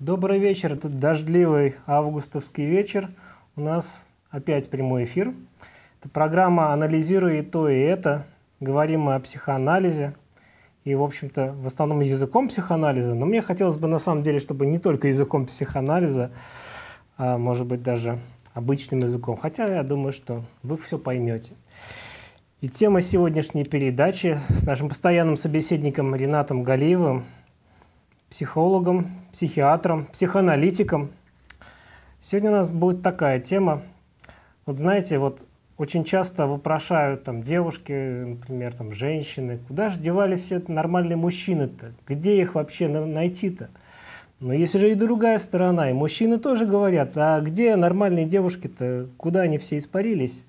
Добрый вечер, это дождливый августовский вечер. У нас опять прямой эфир. Это программа «Анализируя и то, и это». Говорим мы о психоанализе. И, в общем-то, в основном языком психоанализа. Но мне хотелось бы, на самом деле, чтобы не только языком психоанализа, а, может быть, даже обычным языком. Хотя я думаю, что вы все поймете. И тема сегодняшней передачи с нашим постоянным собеседником Ринатом Галиевым, психологом, психиатром, психоаналитиком. Сегодня у нас будет такая тема. Вот знаете, вот очень часто вопрошают там девушки, например, там женщины, куда же девались все нормальные мужчины-то? Где их вообще найти-то? Но есть же и другая сторона, и мужчины тоже говорят, а где нормальные девушки-то, куда они все испарились?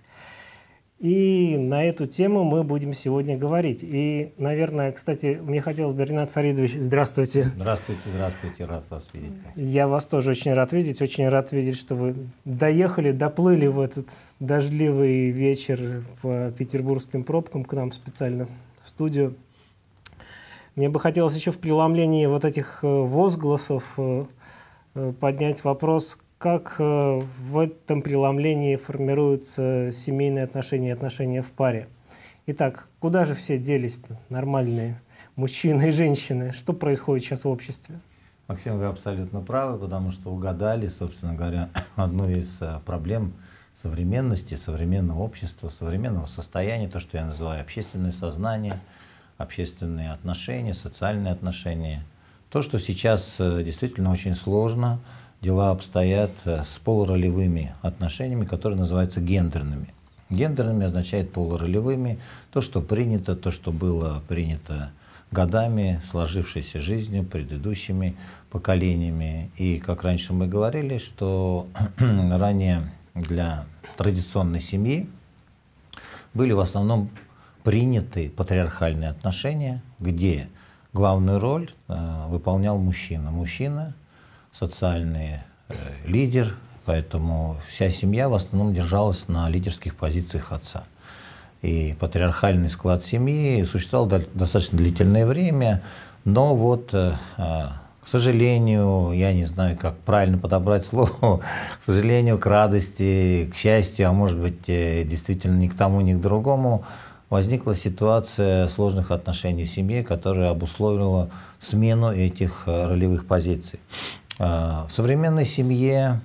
И на эту тему мы будем сегодня говорить. И, наверное, кстати, мне хотелось бы, Ринат Фаридович, здравствуйте. Здравствуйте, здравствуйте, рад вас видеть. Я вас тоже очень рад видеть, что вы доехали, доплыли в этот дождливый вечер по петербургским пробкам к нам специально в студию. Мне бы хотелось еще в преломлении вот этих возгласов поднять вопрос, как в этом преломлении формируются семейные отношения и отношения в паре. Итак, куда же все делись-то, нормальные мужчины и женщины? Что происходит сейчас в обществе? Максим, вы абсолютно правы, потому что угадали, собственно говоря, одну из проблем современности, современного общества, современного состояния, то, что я называю общественное сознание, общественные отношения, социальные отношения. То, что сейчас действительно очень сложно, дела обстоят с полуролевыми отношениями, которые называются гендерными. Гендерными означает полуролевыми, то, что принято, то, что было принято годами, сложившейся жизнью, предыдущими поколениями. И, как раньше мы говорили, что ранее для традиционной семьи были в основном приняты патриархальные отношения, где главную роль выполнял мужчина. Мужчина — социальный лидер, поэтому вся семья в основном держалась на лидерских позициях отца. И патриархальный склад семьи существовал достаточно длительное время, но вот, к сожалению, я не знаю, как правильно подобрать слово, к сожалению, к радости, к счастью, а может быть, действительно ни к тому, ни к другому, возникла ситуация сложных отношений в семье, которая обусловила смену этих ролевых позиций. В современной семье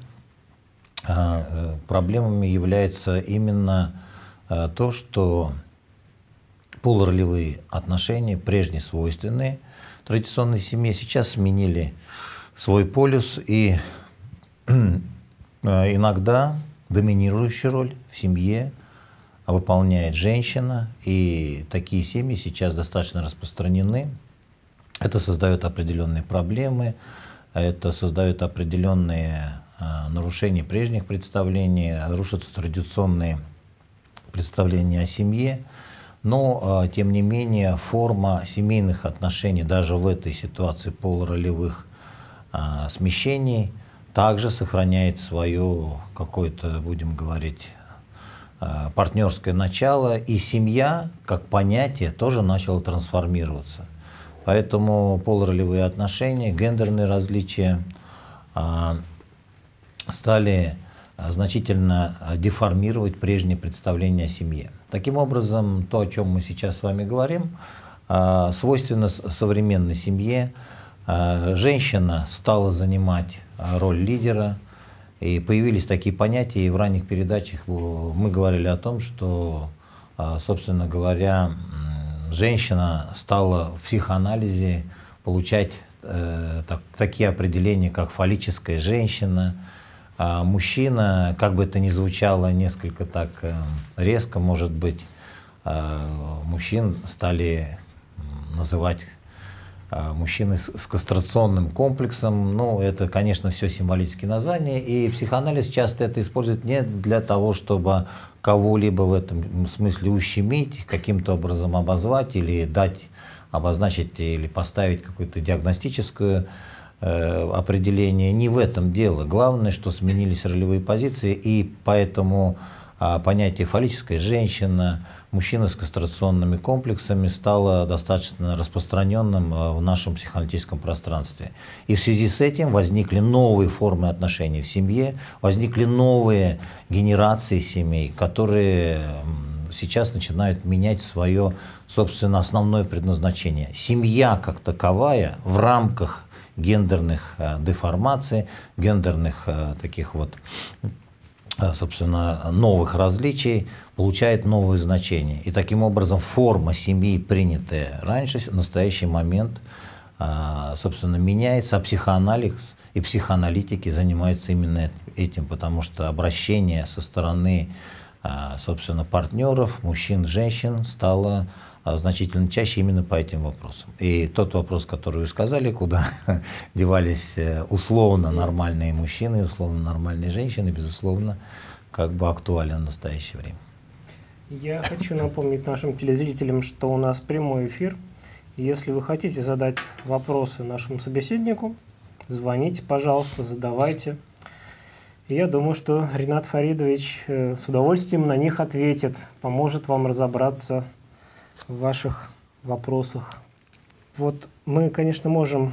проблемами является именно то, что полуролевые отношения, прежде свойственные традиционной семье, сейчас сменили свой полюс, и иногда доминирующую роль в семье выполняет женщина, и такие семьи сейчас достаточно распространены. Это создает определенные проблемы, это создает определенные нарушения прежних представлений, рушатся традиционные представления о семье, но, тем не менее, форма семейных отношений даже в этой ситуации полуролевых смещений также сохраняет свое какое-то, будем говорить, партнерское начало, и семья, как понятие, тоже начала трансформироваться. Поэтому полуролевые отношения, гендерные различия стали значительно деформировать прежние представления о семье. Таким образом, то, о чем мы сейчас с вами говорим, свойственно современной семье. Женщина стала занимать роль лидера, и появились такие понятия, и в ранних передачах мы говорили о том, что, собственно говоря, женщина стала в психоанализе получать такие определения, как фаллическая женщина. А мужчина, как бы это ни звучало несколько так резко, может быть, мужчин стали называть мужчины с кастрационным комплексом. Ну, это, конечно, все символические названия, и психоанализ часто это использует не для того, чтобы кого-либо в этом смысле ущемить, каким-то образом обозвать или дать, обозначить или поставить какое-то диагностическое определение. Не в этом дело. Главное, что сменились ролевые позиции, и поэтому понятие фаллическая женщина, мужчина с кастрационными комплексами стало достаточно распространенным в нашем психоаналитическом пространстве. И в связи с этим возникли новые формы отношений в семье, возникли новые генерации семей, которые сейчас начинают менять свое, собственно, основное предназначение. Семья как таковая в рамках гендерных деформаций, гендерных таких вот, собственно, новых различий получает новые значения. И таким образом форма семьи, принятая раньше, в настоящий момент, собственно, меняется, а психоанализ и психоаналитики занимаются именно этим, потому что обращение со стороны, собственно, партнеров, мужчин, женщин стало значительно чаще именно по этим вопросам. И тот вопрос, который вы сказали, куда девались условно нормальные мужчины, условно нормальные женщины, безусловно, как бы актуален в настоящее время. Я хочу напомнить нашим телезрителям, что у нас прямой эфир. Если вы хотите задать вопросы нашему собеседнику, звоните, пожалуйста, задавайте. И я думаю, что Ринат Фаридович с удовольствием на них ответит, поможет вам разобраться в ваших вопросах. Вот мы, конечно, можем,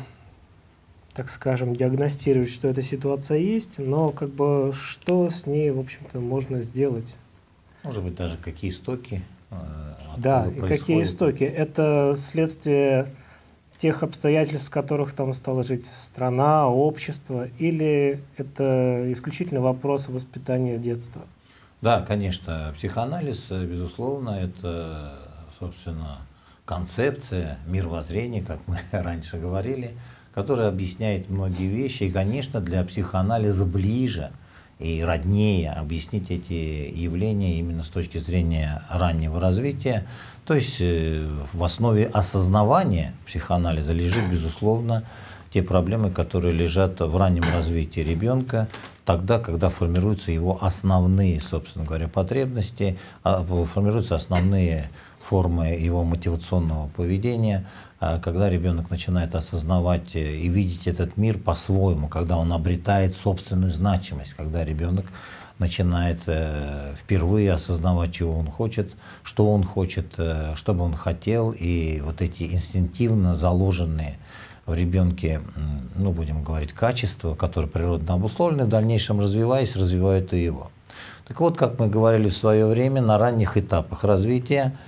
так скажем, диагностировать, что эта ситуация есть, но как бы что с ней, в общем-то, можно сделать? Может быть, даже какие истоки. Да, и какие истоки? Это следствие тех обстоятельств, в которых там стала жить страна, общество, или это исключительно вопрос воспитания детства? Да, конечно, психоанализ, безусловно, это, собственно, концепция мировоззрения, как мы раньше говорили, которая объясняет многие вещи. И, конечно, для психоанализа ближе и роднее объяснить эти явления именно с точки зрения раннего развития. То есть в основе осознавания психоанализа лежит, безусловно, те проблемы, которые лежат в раннем развитии ребенка, тогда, когда формируются его основные, собственно говоря, потребности, формируются основные формы его мотивационного поведения, когда ребенок начинает осознавать и видеть этот мир по-своему, когда он обретает собственную значимость, когда ребенок начинает впервые осознавать, чего он хочет, что бы он хотел, и вот эти инстинктивно заложенные в ребенке, ну, будем говорить, качества, которые природно обусловлены, в дальнейшем развиваясь, развивают и его. Так вот, как мы говорили в свое время, на ранних этапах развития,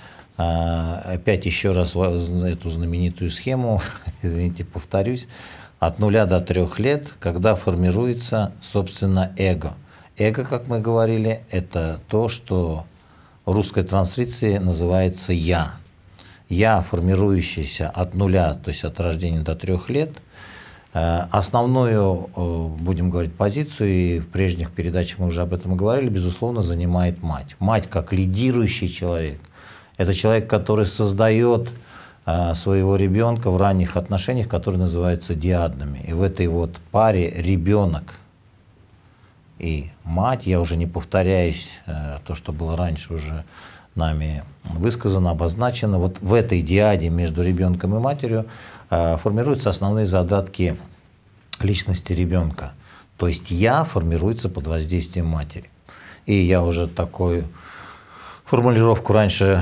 опять еще раз эту знаменитую схему, извините, повторюсь, от 0 до 3 лет, когда формируется, собственно, эго. Эго, как мы говорили, это то, что в русской транскрипции называется «я». «Я», формирующийся от 0, то есть от рождения до 3 лет. Основную, будем говорить, позицию, и в прежних передачах мы уже об этом говорили, безусловно, занимает мать. Мать как лидирующий человек. Это человек, который создает своего ребенка в ранних отношениях, которые называются диадными. И в этой вот паре ребенок и мать, я уже не повторяюсь, то, что было раньше уже нами высказано, обозначено, вот в этой диаде между ребенком и матерью формируются основные задатки личности ребенка. То есть я формируется под воздействием матери. И я уже такую формулировку раньше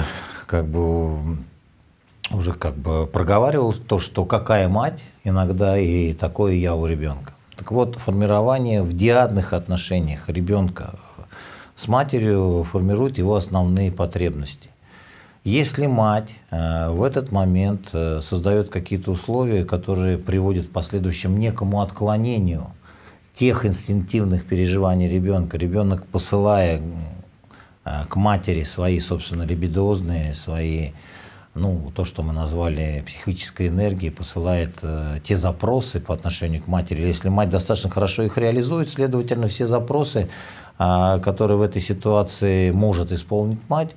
уже проговаривал, то, что какая мать, иногда и такое я у ребенка. Так вот, формирование в диадных отношениях ребенка с матерью формирует его основные потребности. Если мать в этот момент создает какие-то условия, которые приводят в последующем некому отклонению тех инстинктивных переживаний ребенка, ребенок, посылая к матери свои, собственно, либидозные, свои, ну, то, что мы назвали психической энергией, посылает те запросы по отношению к матери. Если мать достаточно хорошо их реализует, следовательно, все запросы, которые в этой ситуации может исполнить мать,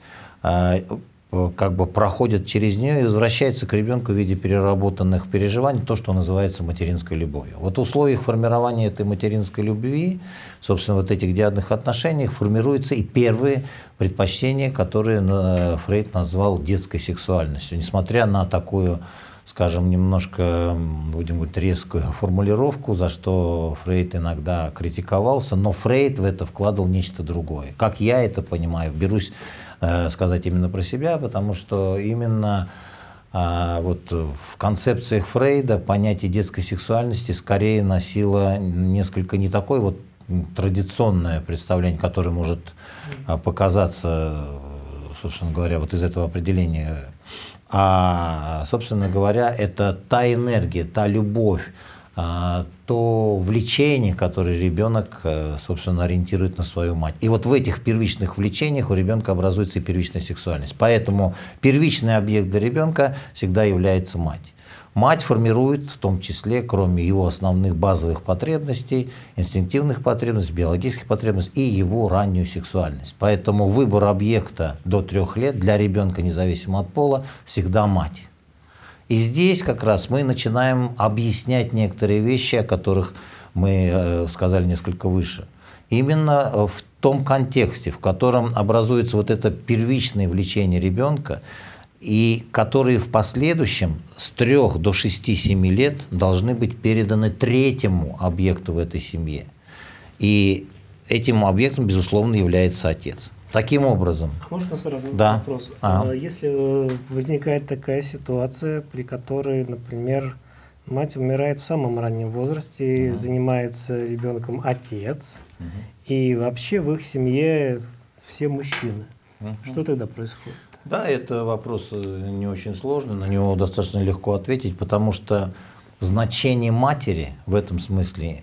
проходят через нее и возвращаются к ребенку в виде переработанных переживаний, то, что называется материнской любовью. Вот в условиях формирования этой материнской любви, собственно, вот этих диадных отношениях формируются и первые предпочтения, которые Фрейд назвал детской сексуальностью. Несмотря на такую скажем, немножко, будем говорить, резкую формулировку, за что Фрейд иногда критиковался, но Фрейд в это вкладывал нечто другое. Как я это понимаю, берусь сказать именно про себя, потому что именно вот в концепциях Фрейда понятие детской сексуальности скорее носило несколько не такое вот традиционное представление, которое может показаться, собственно говоря, вот из этого определения. А, собственно говоря, это та энергия, та любовь, то влечение, которое ребенок, собственно, ориентирует на свою мать. И вот в этих первичных влечениях у ребенка образуется и первичная сексуальность. Поэтому первичный объект для ребенка всегда является мать. Мать формирует, в том числе, кроме его основных базовых потребностей, инстинктивных потребностей, биологических потребностей и его раннюю сексуальность. Поэтому выбор объекта до 3 лет для ребенка, независимо от пола, всегда мать. И здесь как раз мы начинаем объяснять некоторые вещи, о которых мы сказали несколько выше. Именно в том контексте, в котором образуется вот это первичное влечение ребенка, и которые в последующем с 3 до 6-7 лет должны быть переданы третьему объекту в этой семье. И этим объектом, безусловно, является отец. Таким образом. А можно сразу да. вопрос? Если возникает такая ситуация, при которой, например, мать умирает в самом раннем возрасте, и занимается ребенком отец, и вообще в их семье все мужчины, что тогда происходит? Да, это вопрос не очень сложный, на него достаточно легко ответить, потому что значение матери в этом смысле,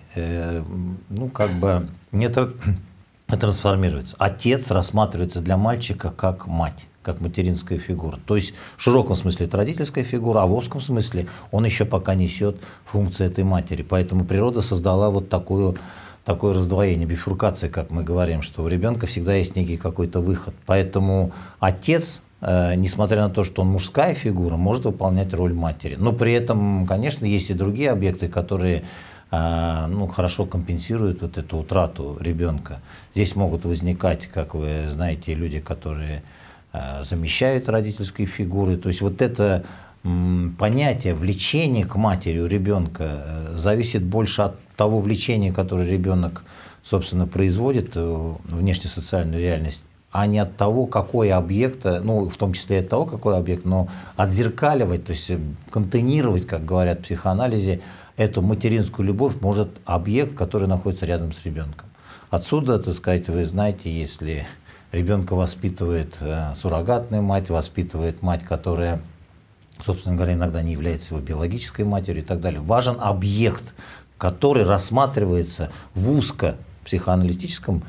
ну, как бы не трансформируется. Отец рассматривается для мальчика как мать, как материнская фигура. То есть в широком смысле это родительская фигура, а в узком смысле он еще пока несет функции этой матери. Поэтому природа создала вот такое раздвоение, бифуркация, как мы говорим, что у ребенка всегда есть некий какой-то выход. Поэтому отец, несмотря на то, что он мужская фигура, может выполнять роль матери. Но при этом, конечно, есть и другие объекты, которые хорошо компенсируют вот эту утрату ребенка. Здесь могут возникать, как вы знаете, люди, которые замещают родительские фигуры. То есть вот это понятие влечения к матери у ребенка зависит больше от того влечения, которое ребенок, собственно, производит в внешнесоциальную реальность, а не от того, какой объект, ну, в том числе от того, какой объект, но отзеркаливать, то есть контейнировать, как говорят в психоанализе, эту материнскую любовь может объект, который находится рядом с ребенком. Отсюда, так сказать, вы знаете, если ребенка воспитывает суррогатная мать, воспитывает мать, которая, собственно говоря, иногда не является его биологической матерью и так далее, важен объект, который рассматривается в узко-психоаналитическом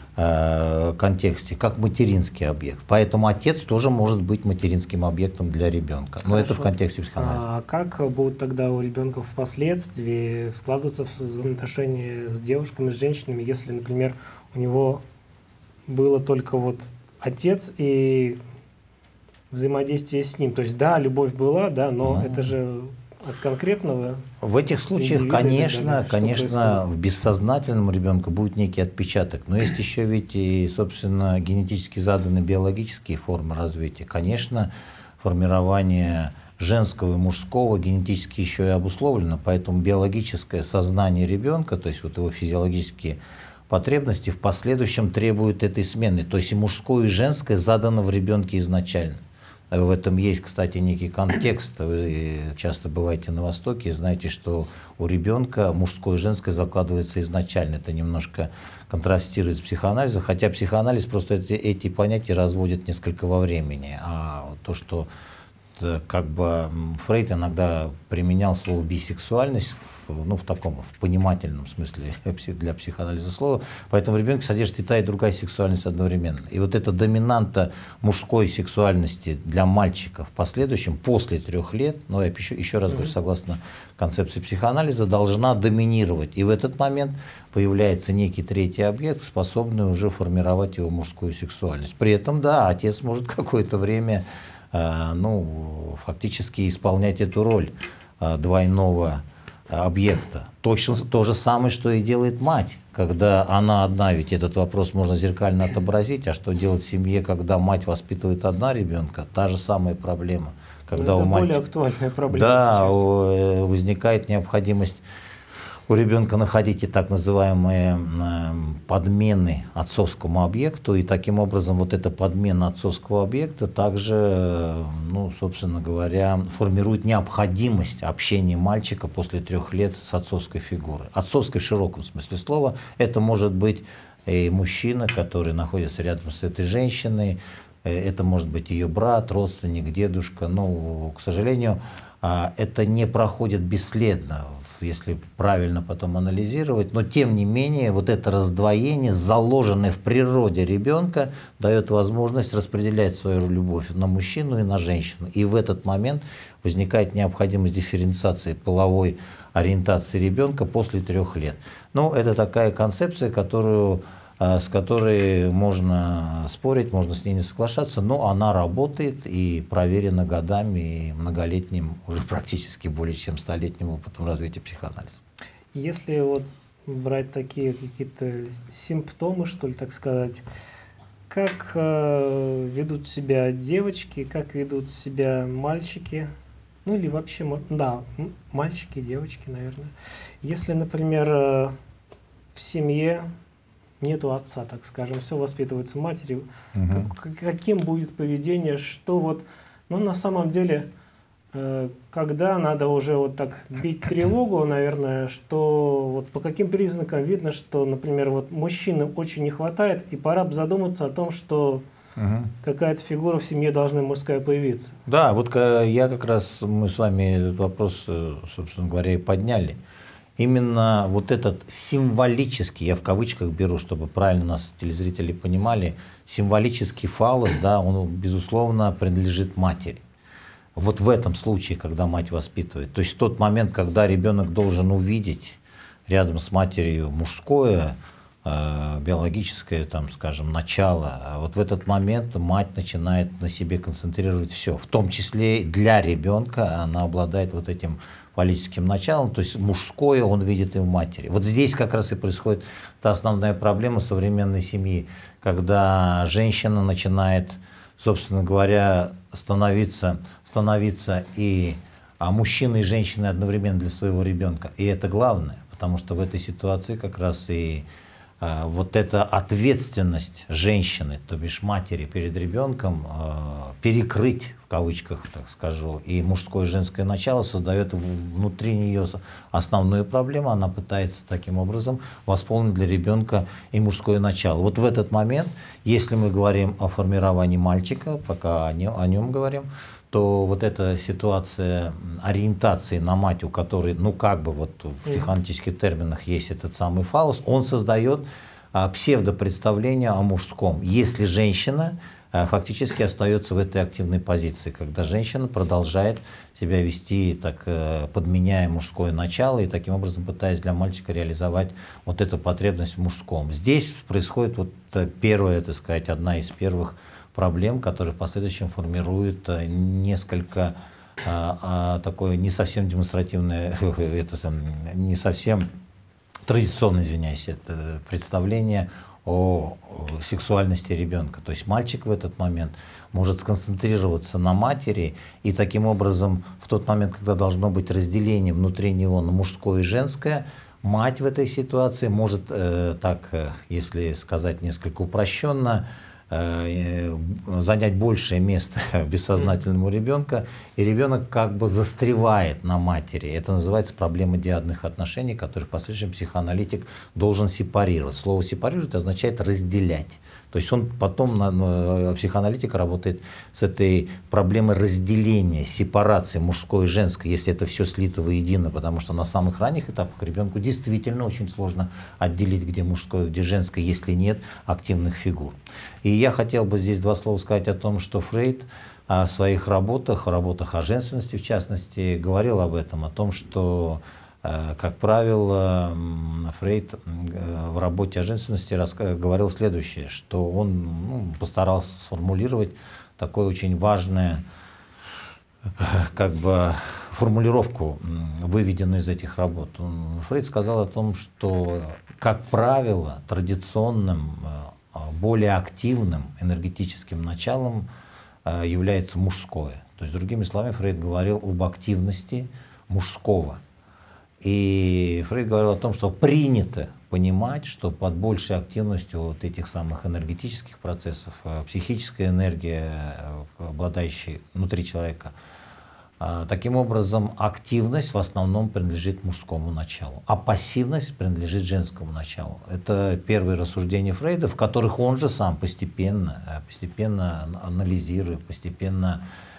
контексте как материнский объект. Поэтому отец тоже может быть материнским объектом для ребенка. Но это в контексте психоанализа. А как будут тогда у ребенка впоследствии складываться взаимоотношения с девушками, с женщинами, если, например, у него было только вот отец и взаимодействие с ним? То есть да, любовь была, да, но это же от конкретного. В этих случаях, конечно, в бессознательном ребенка будет некий отпечаток. Но есть еще ведь и, собственно, генетически заданные биологические формы развития. Конечно, формирование женского и мужского генетически еще и обусловлено, поэтому биологическое сознание ребенка, то есть вот его физиологические потребности в последующем требуют этой смены. То есть и мужское, и женское задано в ребенке изначально. В этом есть, кстати, некий контекст. Вы часто бываете на Востоке и знаете, что у ребенка мужское и женское закладывается изначально. Это немножко контрастирует с психоанализом, хотя психоанализ просто эти понятия разводит несколько во времени. А то, что как бы Фрейд иногда применял слово бисексуальность в таком, в понимательном смысле для психоанализа слова, поэтому в ребенке содержит и та, и другая сексуальность одновременно. И вот эта доминанта мужской сексуальности для мальчика в последующем, после 3 лет, но я еще раз говорю, согласно концепции психоанализа, должна доминировать. И в этот момент появляется некий третий объект, способный уже формировать его мужскую сексуальность. При этом, да, отец может какое-то время фактически исполнять эту роль двойного объекта. Точно то же самое, что и делает мать, когда она одна, ведь этот вопрос можно зеркально отобразить, а что делать в семье, когда мать воспитывает одна ребенка, та же самая проблема. Когда это у более актуальная проблема да, сейчас. возникает необходимость у ребенка находить и так называемые подмены отцовскому объекту, и таким образом вот эта подмена отцовского объекта также, ну, собственно говоря, формирует необходимость общения мальчика после 3 лет с отцовской фигурой. Отцовской в широком смысле слова. Это может быть и мужчина, который находится рядом с этой женщиной, это может быть ее брат, родственник, дедушка, но, к сожалению, это не проходит бесследно, если правильно потом анализировать, но тем не менее вот это раздвоение, заложенное в природе ребенка, дает возможность распределять свою любовь на мужчину и на женщину. И в этот момент возникает необходимость дифференциации половой ориентации ребенка после 3 лет. Ну, это такая концепция, с которой можно спорить, можно с ней не соглашаться, но она работает и проверена годами и многолетним, уже практически более чем 100-летним опытом развития психоанализа. Если вот брать такие какие-то симптомы, что ли, так сказать, как ведут себя девочки, как ведут себя мальчики, ну или вообще, да, мальчики, девочки, наверное. Если, например, в семье нету отца, так скажем, все воспитывается матерью, каким будет поведение, что вот, ну на самом деле, когда надо уже вот так бить тревогу, наверное, что вот по каким признакам видно, что, например, вот мужчины очень не хватает, и пора бы задуматься о том, что какая-то фигура в семье должна мужская появиться. Да, вот я как раз, мы с вами этот вопрос, собственно говоря, и подняли. Именно вот этот символический, я в кавычках беру, чтобы правильно нас телезрители понимали, символический фаллос, да, он, безусловно, принадлежит матери. Вот в этом случае, когда мать воспитывает. То есть в тот момент, когда ребенок должен увидеть рядом с матерью мужское, биологическое, там, скажем, начало, вот в этот момент мать начинает на себе концентрировать все. В том числе для ребенка она обладает вот этим фаллическим началом, то есть мужское он видит и в матери. Вот здесь как раз и происходит та основная проблема современной семьи, когда женщина начинает, собственно говоря, становиться и мужчиной и женщиной одновременно для своего ребенка. И это главное, потому что в этой ситуации как раз и вот эта ответственность женщины, то бишь матери перед ребенком, перекрыть, в кавычках, так скажу, и мужское и женское начало создает внутри нее основную проблему. Она пытается таким образом восполнить для ребенка и мужское начало. Вот в этот момент, если мы говорим о формировании мальчика, пока о нем говорим, то вот эта ситуация ориентации на мать, у которой, ну как бы вот в психоаналитических терминах есть этот самый фаллос, он создает псевдопредставление о мужском, если женщина фактически остается в этой активной позиции, когда женщина продолжает себя вести, так подменяя мужское начало и таким образом пытаясь для мальчика реализовать вот эту потребность в мужском. Здесь происходит вот первая, так сказать, одна из первых проблем, которые в последующем формируют несколько такое не совсем демонстративное, не совсем традиционное, извиняюсь, это представление о сексуальности ребенка. То есть мальчик в этот момент может сконцентрироваться на матери, и таким образом в тот момент, когда должно быть разделение внутри него на мужское и женское, мать в этой ситуации может, так, если сказать несколько упрощенно, занять большее место бессознательному ребенка, и ребенок как бы застревает на матери. Это называется проблема диадных отношений, которые в последующем психоаналитик должен сепарировать. Слово «сепарировать» означает «разделять». То есть он потом, психоаналитик работает с этой проблемой разделения, сепарации мужской и женской, если это все слито воедино, потому что на самых ранних этапах ребенку действительно очень сложно отделить, где мужское, где женское, если нет активных фигур. И я хотел бы здесь 2 слова сказать о том, что Фрейд в своих работах о женственности в частности, говорил об этом, о том, что как правило, Фрейд в работе о женственности говорил следующее, что он постарался сформулировать такое очень важное как бы формулировку, выведенную из этих работ. Фрейд сказал о том, что, как правило, традиционным, более активным энергетическим началом является мужское. То есть, другими словами, Фрейд говорил об активности мужского. И Фрейд говорил о том, что принято понимать, что под большей активностью вот этих самых энергетических процессов, психическая энергия, обладающая внутри человека, таким образом активность в основном принадлежит мужскому началу, а пассивность принадлежит женскому началу. Это первые рассуждения Фрейда, в которых он же сам постепенно анализируя, постепенно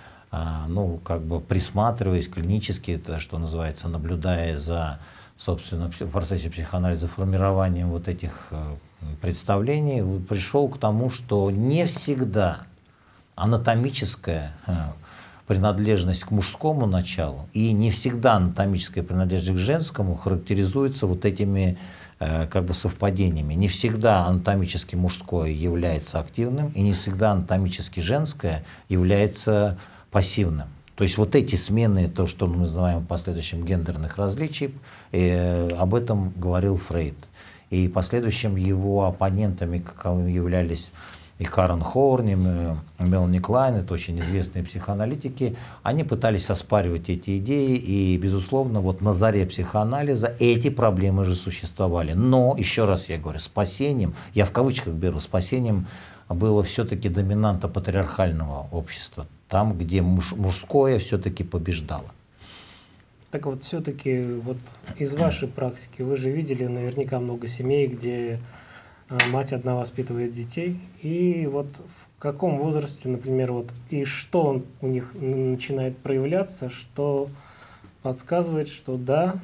присматриваясь клинически, это, что называется, наблюдая за, собственно, в процессе психоанализа формированием вот этих представлений, пришел к тому, что не всегда анатомическая принадлежность к мужскому началу и не всегда анатомическая принадлежность к женскому характеризуется вот этими совпадениями. Не всегда анатомически мужское является активным, и не всегда анатомически женское является пассивным. То есть вот эти смены, то, что мы называем в последующем гендерных различий, об этом говорил Фрейд. И последующим его оппонентами, каковыми являлись и Карен Хорн, и Мелани Клайн, это очень известные психоаналитики, они пытались оспаривать эти идеи, и, безусловно, вот на заре психоанализа эти проблемы же существовали. Но, еще раз я говорю, спасением, я в кавычках беру, спасением было все-таки доминанта патриархального общества, там, где мужское все-таки побеждало. Так вот, все-таки вот из вашей практики вы же видели наверняка много семей, где мать одна воспитывает детей, и вот в каком возрасте, например, вот и что у них начинает проявляться, что подсказывает, что да,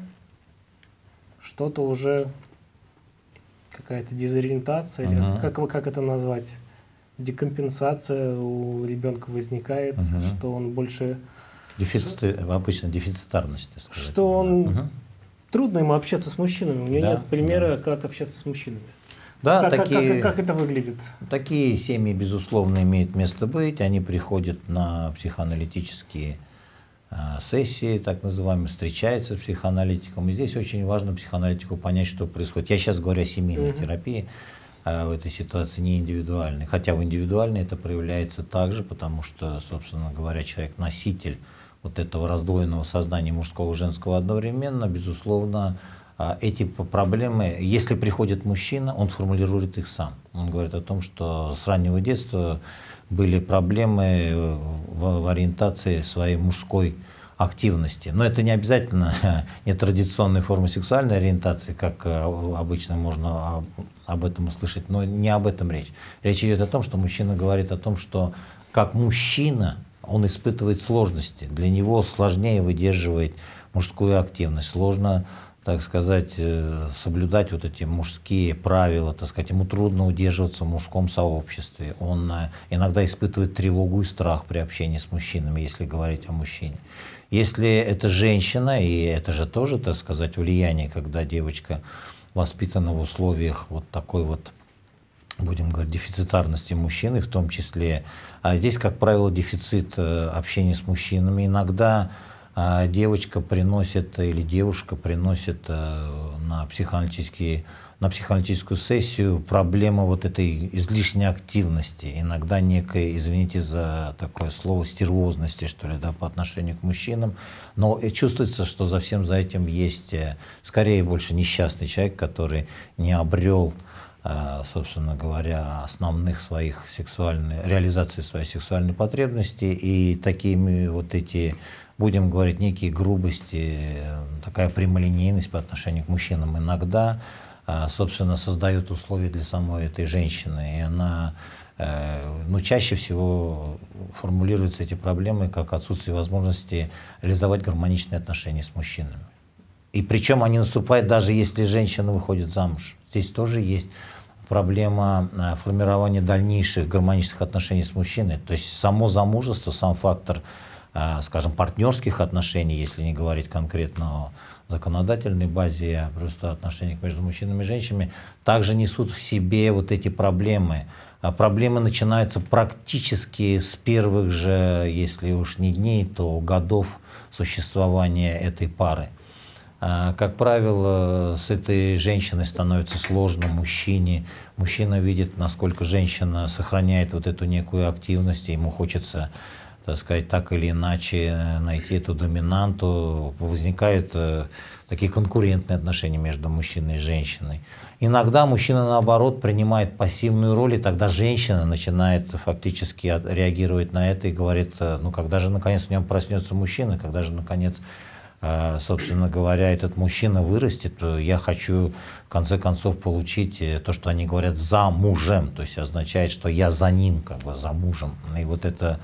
что-то уже какая-то дезориентация, или как это назвать, декомпенсация у ребенка возникает, что он больше... Обычно дефицитарность. Что он... Трудно ему общаться с мужчинами, у него нет примера, как общаться с мужчинами. Да, как это выглядит? Такие семьи, безусловно, имеют место быть. Они приходят на психоаналитические сессии, так называемые, встречаются с психоаналитиком. И здесь очень важно психоаналитику понять, что происходит. Я сейчас говорю о семейной терапии, в этой ситуации не индивидуальной. Хотя в индивидуальной это проявляется также, потому что, собственно говоря, человек носитель вот этого раздвоенного сознания мужского и женского одновременно, безусловно, эти проблемы, если приходит мужчина, он формулирует их сам. Он говорит о том, что с раннего детства были проблемы в ориентации своей мужской активности. Но это не обязательно нетрадиционные формы сексуальной ориентации, как обычно можно об этом услышать, но не об этом речь. Речь идет о том, что мужчина говорит о том, что как мужчина он испытывает сложности. Для него сложнее выдерживать мужскую активность, сложно, так сказать, соблюдать вот эти мужские правила, так сказать, ему трудно удерживаться в мужском сообществе. Он иногда испытывает тревогу и страх при общении с мужчинами, если говорить о мужчине. Если это женщина, и это же тоже, так сказать, влияние, когда девочка воспитана в условиях вот такой вот, будем говорить, дефицитарности мужчины, в том числе, а здесь, как правило, дефицит общения с мужчинами. Иногда девочка приносит или девушка приносит на психоаналитическую сессию проблему вот этой излишней активности, иногда некой, извините за такое слово, стервозности, что ли, да, по отношению к мужчинам. Но чувствуется, что за всем за этим есть скорее больше несчастный человек, который не обрел, собственно говоря, основных своих реализации своей сексуальной потребности, и такими вот эти, будем говорить, некие грубости, такая прямолинейность по отношению к мужчинам иногда, собственно, создает условия для самой этой женщины. И она, чаще всего формулируются эти проблемы как отсутствие возможности реализовать гармоничные отношения с мужчинами. И причем они наступают даже если женщина выходит замуж. Здесь тоже есть проблема формирования дальнейших гармоничных отношений с мужчиной. То есть само замужество, сам фактор, скажем, партнерских отношений, если не говорить конкретно о законодательной базе, а просто отношениях между мужчинами и женщинами, также несут в себе вот эти проблемы проблемы начинаются практически с первых же, если уж не дней, то годов существования этой пары. Как правило, с этой женщиной становится сложно мужчине. Мужчина видит, насколько женщина сохраняет вот эту некую активность, и ему хочется, так сказать, так или иначе найти эту доминанту. Возникают такие конкурентные отношения между мужчиной и женщиной. Иногда мужчина, наоборот, принимает пассивную роль, и тогда женщина начинает фактически реагировать на это и говорит, ну когда же наконец в нем проснется мужчина, когда же наконец, собственно говоря, этот мужчина вырастет, я хочу в конце концов получить то, что они говорят, за мужем, то есть означает, что я за ним, как бы за мужем. И вот это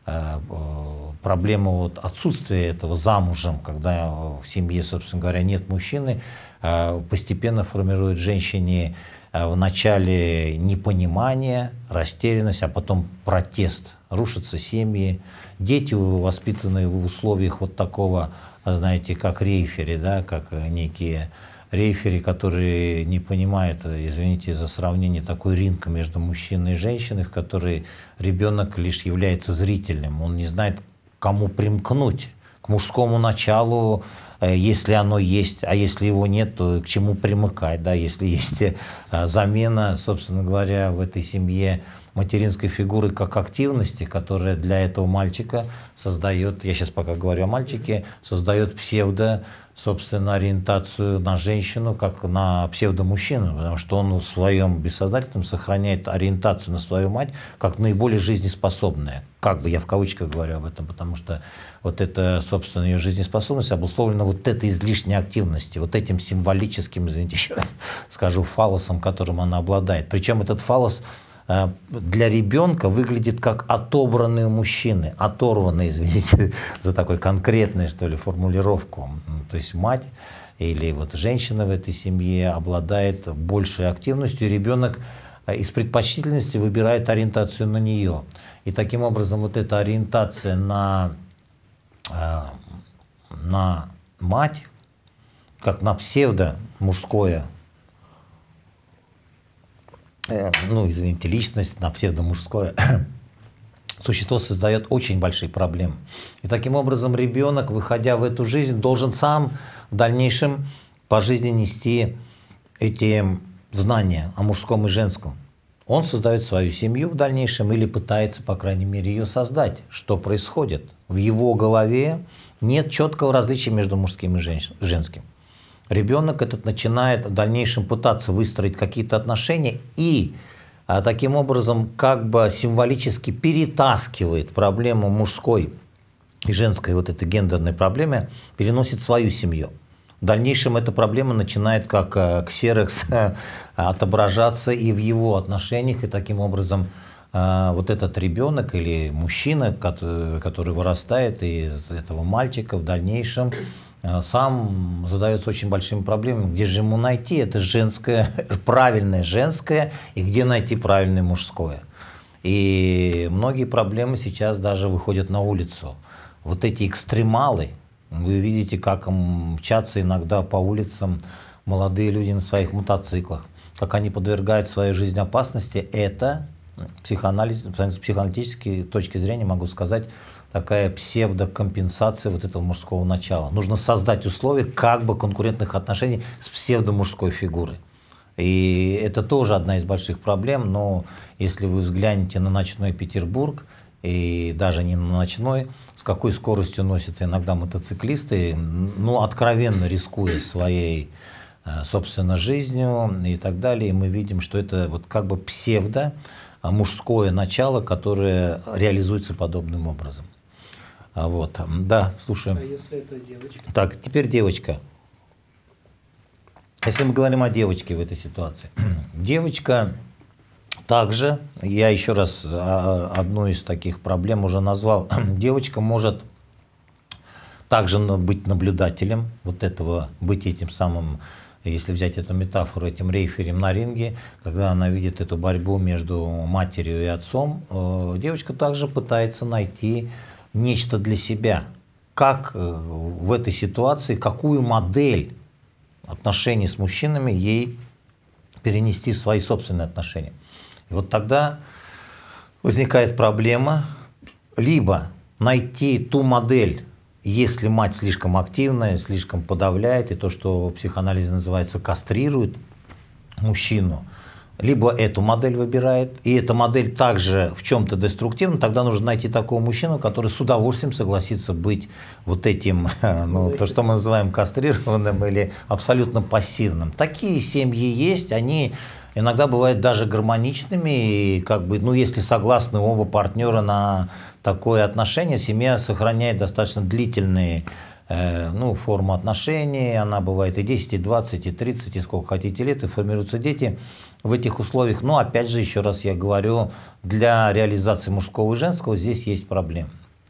проблема вот отсутствия этого замужем, когда в семье, собственно говоря, нет мужчины, постепенно формирует в женщине вначале непонимание, растерянность, а потом протест. Рушатся семьи, дети, воспитанные в условиях вот такого, знаете, как рейфери, да, как некие рейфери, которые не понимают, извините за сравнение, такой ринг между мужчиной и женщиной, в которой ребенок лишь является зрителем, он не знает, к кому примкнуть, к мужскому началу, если оно есть, а если его нет, то к чему примыкать, да, если есть замена, собственно говоря, в этой семье материнской фигуры как активности, которая для этого мальчика создает, я сейчас пока говорю о мальчике, создает псевдо, собственно, ориентацию на женщину, как на псевдомужчину, потому что он в своем бессознательном сохраняет ориентацию на свою мать как наиболее жизнеспособная. Как бы я в кавычках говорю об этом, потому что вот эта, собственно, ее жизнеспособность обусловлена вот этой излишней активностью, вот этим символическим, извините, еще раз скажу, фаллосом, которым она обладает. Причем этот фаллос для ребенка выглядит как отобранный у мужчины, оторванный, извините за такой конкретную, что ли, формулировку. То есть мать или вот женщина в этой семье обладает большей активностью, и ребенок из предпочтительности выбирает ориентацию на нее. И таким образом вот эта ориентация на мать, как на псевдо-мужское, ну, извините, личность, на псевдомужское существо создает очень большие проблемы. И таким образом ребенок, выходя в эту жизнь, должен сам в дальнейшем по жизни нести эти знания о мужском и женском. Он создает свою семью в дальнейшем или пытается, по крайней мере, ее создать. Что происходит? В его голове нет четкого различия между мужским и женским. Ребенок этот начинает в дальнейшем пытаться выстроить какие-то отношения и таким образом как бы символически перетаскивает проблему мужской и женской, вот этой гендерной проблемы, переносит в свою семью. В дальнейшем эта проблема начинает как ксерокс отображаться и в его отношениях, и таким образом вот этот ребенок или мужчина, который вырастает из этого мальчика в дальнейшем, сам задается очень большими проблемами, где же ему найти это женское, правильное женское, и где найти правильное мужское. И многие проблемы сейчас даже выходят на улицу. Вот эти экстремалы, вы видите, как мчатся иногда по улицам молодые люди на своих мотоциклах, как они подвергают свою жизнь опасности, это с психоаналитической точки зрения могу сказать, такая псевдокомпенсация вот этого мужского начала. Нужно создать условия как бы конкурентных отношений с псевдомужской фигурой. И это тоже одна из больших проблем, но если вы взглянете на ночной Петербург, и даже не на ночной, с какой скоростью носятся иногда мотоциклисты, ну, откровенно рискуя своей, собственно, жизнью и так далее, и мы видим, что это вот как бы псевдо-мужское начало, которое реализуется подобным образом. Вот, да, слушаем. А если это девочка? Так, теперь девочка. Если мы говорим о девочке в этой ситуации. Девочка также, я еще раз одну из таких проблем уже назвал, девочка может также быть наблюдателем вот этого, быть этим самым, если взять эту метафору, этим рейферем на ринге, когда она видит эту борьбу между матерью и отцом, девочка также пытается найти нечто для себя. Как в этой ситуации, какую модель отношений с мужчинами ей перенести в свои собственные отношения. И вот тогда возникает проблема либо найти ту модель, если мать слишком активная, слишком подавляет, и то, что в психоанализе называется кастрирует мужчину, либо эту модель выбирает, и эта модель также в чем-то деструктивна, тогда нужно найти такого мужчину, который с удовольствием согласится быть вот этим, ну, то, что мы называем кастрированным или абсолютно пассивным. Такие семьи есть, они иногда бывают даже гармоничными, и как бы, ну, если согласны оба партнера на такое отношение, семья сохраняет достаточно длительные форму отношений, она бывает и 10, и 20, и 30, и сколько хотите лет, и формируются дети в этих условиях. Но опять же, еще раз я говорю, для реализации мужского и женского здесь есть проблемы.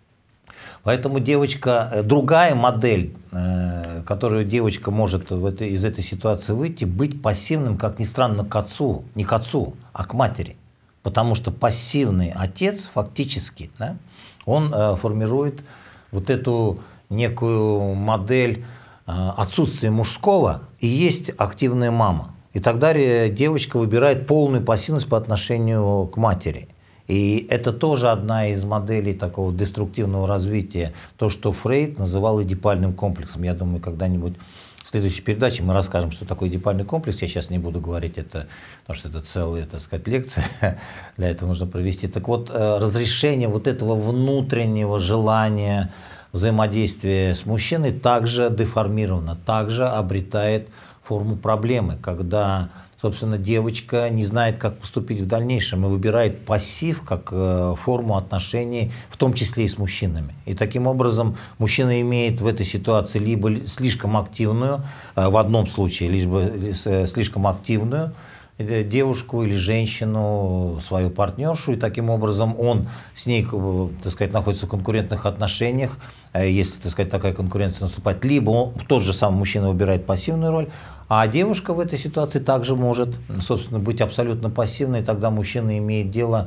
Поэтому девочка, другая модель, которую девочка может из этой ситуации выйти, быть пассивным, как ни странно, к отцу, не к отцу, а к матери. Потому что пассивный отец фактически, да, он формирует вот эту некую модель отсутствия мужского, и есть активная мама. И тогда девочка выбирает полную пассивность по отношению к матери. И это тоже одна из моделей такого деструктивного развития, то, что Фрейд называл эдипальным комплексом. Я думаю, когда-нибудь в следующей передаче мы расскажем, что такое эдипальный комплекс. Я сейчас не буду говорить это, потому что это целая, так сказать, лекция, для этого нужно провести. Так вот, разрешение вот этого внутреннего желания взаимодействия с мужчиной также деформировано, также обретает форму проблемы, когда, собственно, девочка не знает, как поступить в дальнейшем и выбирает пассив как форму отношений, в том числе и с мужчинами. И таким образом мужчина имеет в этой ситуации либо слишком активную, в одном случае, либо слишком активную девушку или женщину, свою партнершу, и таким образом он с ней, так сказать, находится в конкурентных отношениях, если, так сказать, такая конкуренция наступает, либо тот же самый мужчина выбирает пассивную роль, а девушка в этой ситуации также может, собственно, быть абсолютно пассивной, и тогда мужчина имеет дело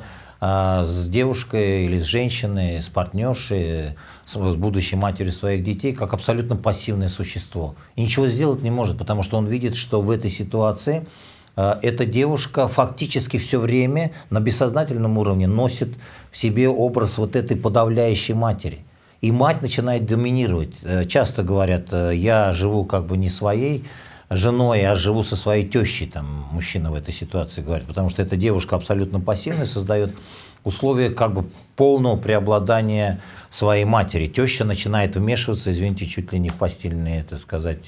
с девушкой или с женщиной, с партнершей, с будущей матерью своих детей, как абсолютно пассивное существо. И ничего сделать не может, потому что он видит, что в этой ситуации эта девушка фактически все время на бессознательном уровне носит в себе образ вот этой подавляющей матери. И мать начинает доминировать. Часто говорят, я живу как бы не своей женой, а живу со своей тещей, там мужчина в этой ситуации говорит, потому что эта девушка абсолютно пассивная, создает условия как бы полного преобладания своей матери. Теща начинает вмешиваться, извините, чуть ли не в постельные, так сказать,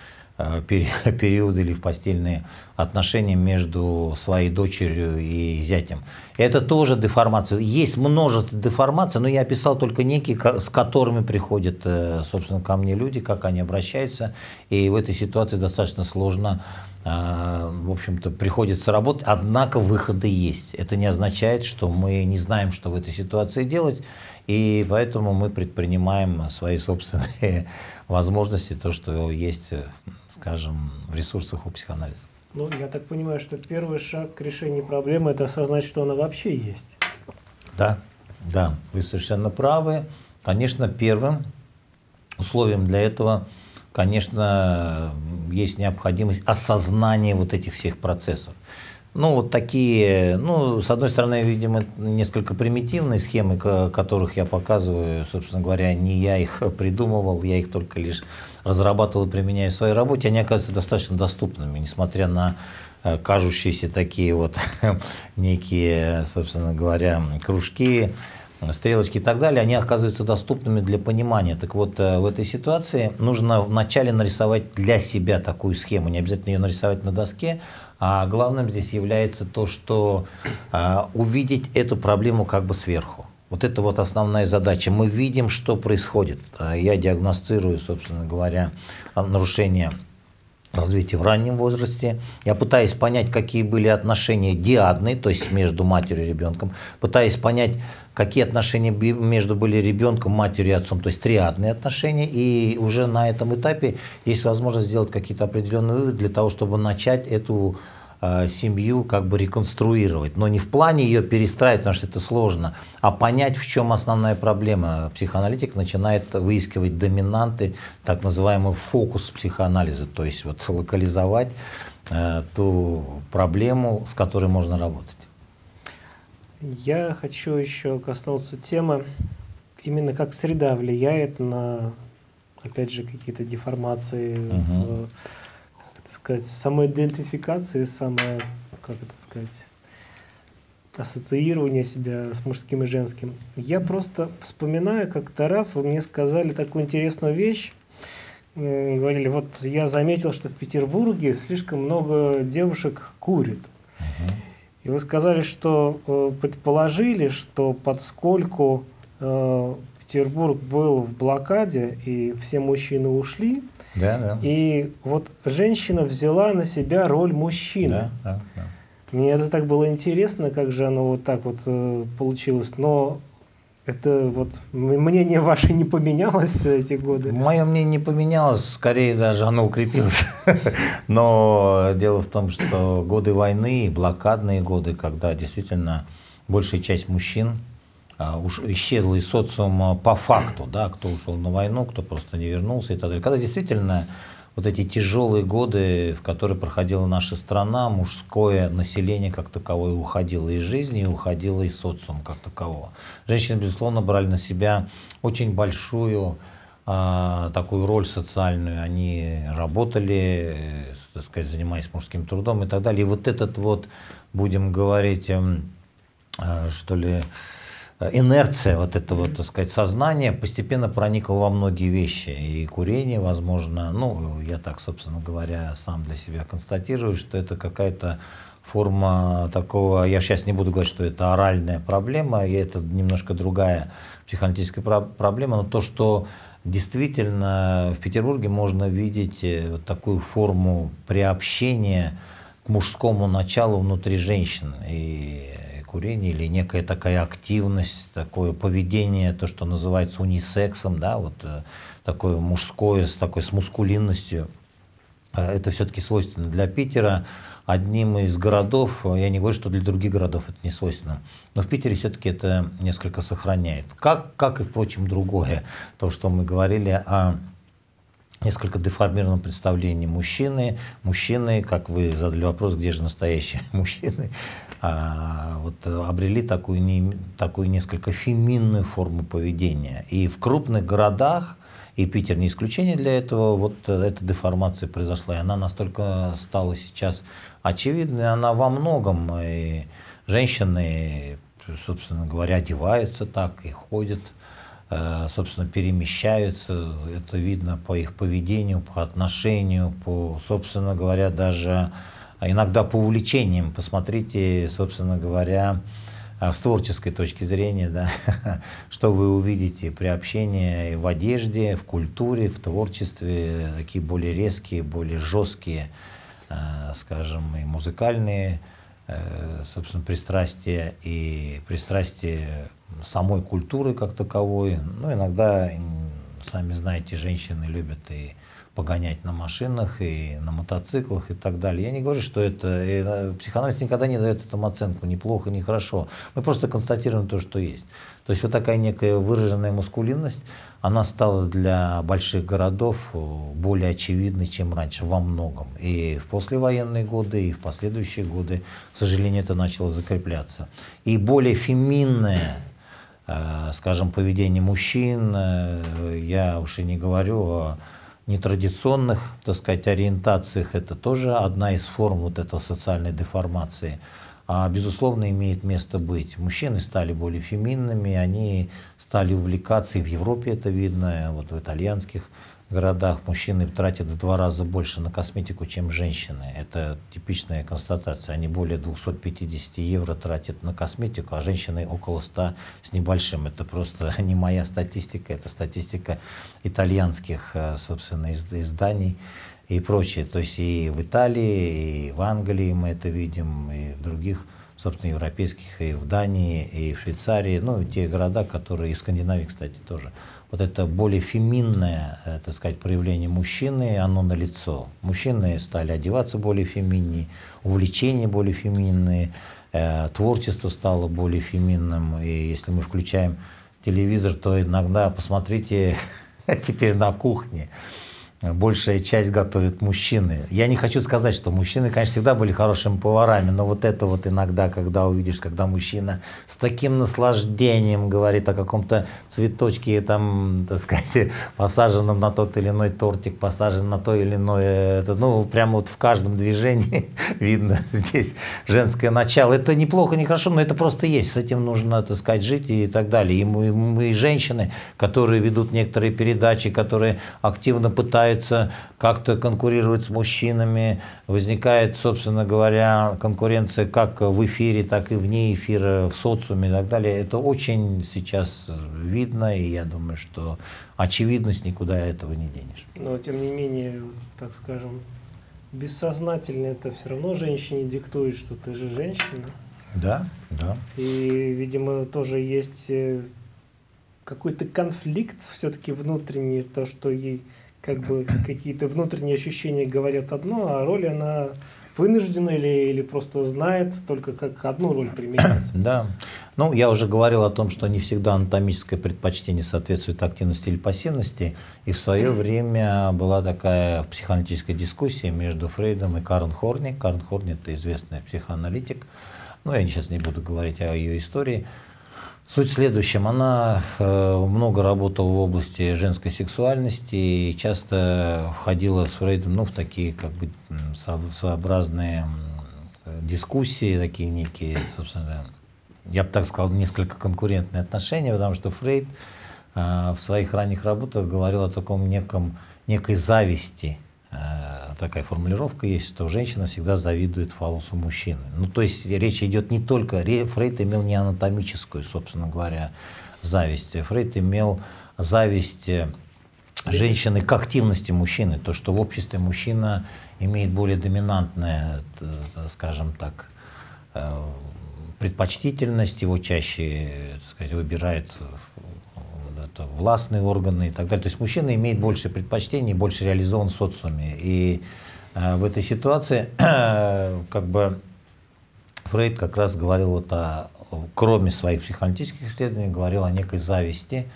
периоды или в постельные отношения между своей дочерью и зятем. Это тоже деформация. Есть множество деформаций, но я описал только некие, с которыми приходят, собственно, ко мне люди, как они обращаются. И в этой ситуации достаточно сложно, в общем-то, приходится работать, однако выходы есть. Это не означает, что мы не знаем, что в этой ситуации делать, и поэтому мы предпринимаем свои собственные возможности, то, что есть, скажем, в ресурсах у психоанализа. Ну, я так понимаю, что первый шаг к решению проблемы – это осознать, что она вообще есть. Да, да, вы совершенно правы. Конечно, первым условием для этого, конечно, есть необходимость осознания вот этих всех процессов. Ну, вот такие, ну, с одной стороны, видимо, несколько примитивные схемы, которых я показываю, собственно говоря, не я их придумывал, я их только лишь разрабатывал и применяю в своей работе, они оказываются достаточно доступными, несмотря на кажущиеся такие вот некие, собственно говоря, кружки, стрелочки и так далее, они оказываются доступными для понимания. Так вот, в этой ситуации нужно вначале нарисовать для себя такую схему, не обязательно ее нарисовать на доске, а главным здесь является то, что увидеть эту проблему как бы сверху. Вот это вот основная задача. Мы видим, что происходит. Я диагностирую, собственно говоря, нарушение развития в раннем возрасте. Я пытаюсь понять, какие были отношения диадные, то есть между матерью и ребенком. Пытаюсь понять, какие отношения между были ребенком, матерью и отцом, то есть триадные отношения. И уже на этом этапе есть возможность сделать какие-то определенные выводы для того, чтобы начать эту семью как бы реконструировать. Но не в плане ее перестраивать, потому что это сложно, а понять, в чем основная проблема. Психоаналитик начинает выискивать доминанты, так называемый фокус психоанализа, то есть вот локализовать ту проблему, с которой можно работать. Я хочу еще коснуться темы, именно как среда влияет на, опять же, какие-то деформации, как это сказать, самоидентификации, как это сказать, ассоциирование себя с мужским и женским. Я просто вспоминаю, как-то раз вы мне сказали такую интересную вещь. Говорили, вот я заметил, что в Петербурге слишком много девушек курит. И вы сказали, что предположили, что поскольку Петербург был в блокаде и все мужчины ушли, и вот женщина взяла на себя роль мужчины. Мне это так было интересно, как же оно вот так вот получилось, но это вот мнение ваше не поменялось за эти годы? Мое мнение не поменялось, скорее даже оно укрепилось. Но дело в том, что годы войны, блокадные годы, когда действительно большая часть мужчин исчезла из социума по факту, да, кто ушел на войну, кто просто не вернулся и так далее. Когда действительно вот эти тяжелые годы, в которые проходила наша страна, мужское население как таковое уходило из жизни и уходило из социума как такового. Женщины, безусловно, брали на себя очень большую такую роль социальную. Они работали, так сказать, занимаясь мужским трудом и так далее. И вот этот вот, будем говорить, что ли, инерция вот этого, так сказать, сознания постепенно проникла во многие вещи. И курение, возможно, ну, я так, собственно говоря, сам для себя констатирую, что это какая-то форма такого, я сейчас не буду говорить, что это оральная проблема, и это немножко другая психоаналитическая проблема, но то, что действительно в Петербурге можно видеть вот такую форму приобщения к мужскому началу внутри женщин. И курение или некая такая активность, такое поведение, то, что называется унисексом, да, вот такое мужское, с мускулинностью, это все-таки свойственно для Питера. Одним из городов, я не говорю, что для других городов это не свойственно, но в Питере все-таки это несколько сохраняет. Как и, впрочем, другое, то, что мы говорили о несколько деформированном представлении мужчины. Мужчины, как вы задали вопрос, где же настоящие мужчины, вот обрели такую несколько феминную форму поведения. И в крупных городах, и Питер не исключение для этого, вот эта деформация произошла. И она настолько стала сейчас очевидной, она во многом. И женщины, собственно говоря, одеваются так и ходят, собственно, перемещаются. Это видно по их поведению, по отношению, по, собственно говоря, даже иногда по увлечениям. Посмотрите, собственно говоря, с творческой точки зрения, да, что вы увидите при общении в одежде, в культуре, в творчестве, такие более резкие, более жесткие, скажем, и музыкальные, собственно, пристрастия, и пристрастия самой культуры как таковой. Ну, иногда, сами знаете, женщины любят и погонять на машинах, и на мотоциклах, и так далее. Я не говорю, что это... Психоанализ никогда не дает этому оценку, ни плохо, ни хорошо. Мы просто констатируем то, что есть. То есть вот такая некая выраженная маскулинность, она стала для больших городов более очевидной, чем раньше, во многом. И в послевоенные годы, и в последующие годы, к сожалению, это начало закрепляться. И более феминное, скажем, поведение мужчин, я уж и не говорю о нетрадиционных, так сказать, ориентациях, это тоже одна из форм вот этой социальной деформации, безусловно, имеет место быть. Мужчины стали более феминными, они стали увлекаться, и в Европе это видно, вот в итальянских городах мужчины тратят в 2 раза больше на косметику, чем женщины. Это типичная констатация. Они более 250 евро тратят на косметику, а женщины около 100 с небольшим. Это просто не моя статистика, это статистика итальянских, собственно, изданий и прочее. То есть и в Италии, и в Англии мы это видим, и в других, собственно, европейских, и в Дании, и в Швейцарии, ну, и те города, которые, и в Скандинавии, кстати, тоже. Вот это более феминное, так сказать, проявление мужчины, оно налицо. Мужчины стали одеваться более феминнее, увлечения более феминные, творчество стало более феминным. И если мы включаем телевизор, то иногда посмотрите теперь на кухне. большая часть готовят мужчины. Я не хочу сказать, что мужчины, конечно, всегда были хорошими поварами, но вот это вот иногда, когда увидишь, когда мужчина с таким наслаждением говорит о каком-то цветочке, там, так сказать, посаженном на тот или иной тортик, посажен на то или иное, это, ну, прямо вот в каждом движении видно здесь женское начало. Это неплохо, не хорошо, но это просто есть. С этим нужно, так сказать, жить и так далее. И мы женщины, которые ведут некоторые передачи, которые активно пытаются как-то конкурировать с мужчинами, возникает, собственно говоря, конкуренция как в эфире, так и вне эфира, в социуме и так далее. Это очень сейчас видно, и я думаю, что очевидность, никуда этого не денешь. Но, тем не менее, так скажем, бессознательно это все равно женщине диктует, что ты же женщина. Да, да. И, видимо, тоже есть какой-то конфликт все-таки внутренний, то, что ей как бы какие-то внутренние ощущения говорят одно, а роль она вынуждена или просто знает только как одну роль применять. Да. Ну, я уже говорил о том, что не всегда анатомическое предпочтение соответствует активности или пассивности. И в свое время была такая психоаналитическая дискуссия между Фрейдом и Карен Хорни. Карен Хорни – это известный психоаналитик. Ну, я сейчас не буду говорить о ее истории. Суть в следующем. Она много работала в области женской сексуальности и часто входила с Фрейдом, ну, в такие как бы своеобразные дискуссии, такие некие, собственно, я бы так сказал, несколько конкурентные отношения, потому что Фрейд в своих ранних работах говорил о таком некой зависти. Такая формулировка есть, что женщина всегда завидует фаллосу мужчины. Ну, то есть речь идет не только, Фрейд имел не анатомическую, собственно говоря, зависть. Фрейд имел зависть женщины к активности мужчины, то, что в обществе мужчина имеет более доминантное, скажем так, предпочтительность, его чаще, так сказать, выбирает властные органы и так далее. То есть мужчина имеет больше предпочтений, больше реализован в социуме. И в этой ситуации как бы Фрейд как раз говорил вот кроме своих психоаналитических исследований, говорил о некой зависти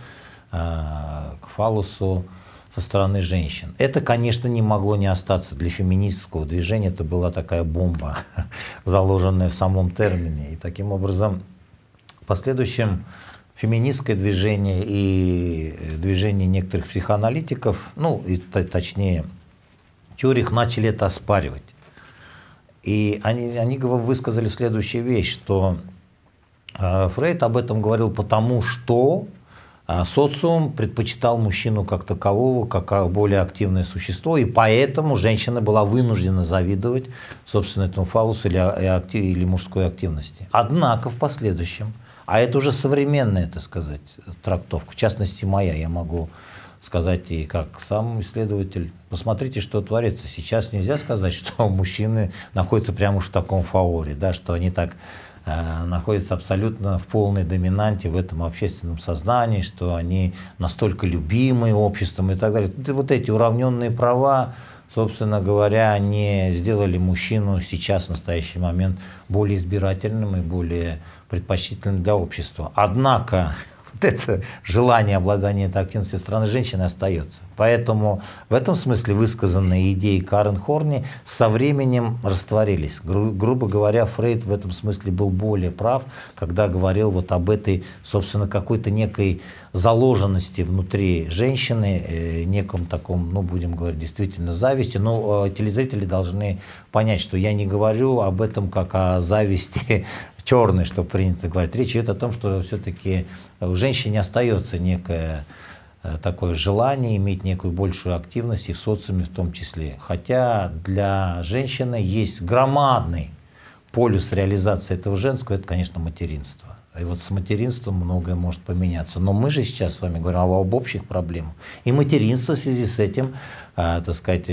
к фаллосу со стороны женщин. Это, конечно, не могло не остаться для феминистского движения. Это была такая бомба, заложенная в самом термине. И таким образом в последующем феминистское движение и движение некоторых психоаналитиков, ну, и точнее, теориях начали это оспаривать. И они высказали следующую вещь, что Фрейд об этом говорил потому, что социум предпочитал мужчину как такового, как более активное существо, и поэтому женщина была вынуждена завидовать, собственно, этому фаллосу или мужской активности. Однако в последующем, а это уже современная, так сказать, трактовка, в частности моя, я могу сказать и как сам исследователь, посмотрите, что творится. Сейчас нельзя сказать, что мужчины находятся прямо уж в таком фаворе, да, что они так находятся абсолютно в полной доминанте в этом общественном сознании, что они настолько любимы обществом и так далее. Вот эти уравненные права, собственно говоря, они сделали мужчину сейчас, в настоящий момент, более избирательным и более предпочтительным для общества. Однако вот это желание обладания этой активностью со стороны женщины остается. Поэтому в этом смысле высказанные идеи Карен Хорни со временем растворились. Грубо говоря, Фрейд в этом смысле был более прав, когда говорил вот об этой, собственно, какой-то некой заложенности внутри женщины, неком таком, ну, будем говорить, действительно зависти. Но телезрители должны понять, что я не говорю об этом как о зависти черной, что принято говорить. Речь идет о том, что все-таки у женщины остается некое такое желание иметь некую большую активность и в социуме в том числе. Хотя для женщины есть громадный полюс реализации этого женского, это, конечно, материнство. И вот с материнством многое может поменяться. Но мы же сейчас с вами говорим об общих проблемах. И материнство в связи с этим, так сказать,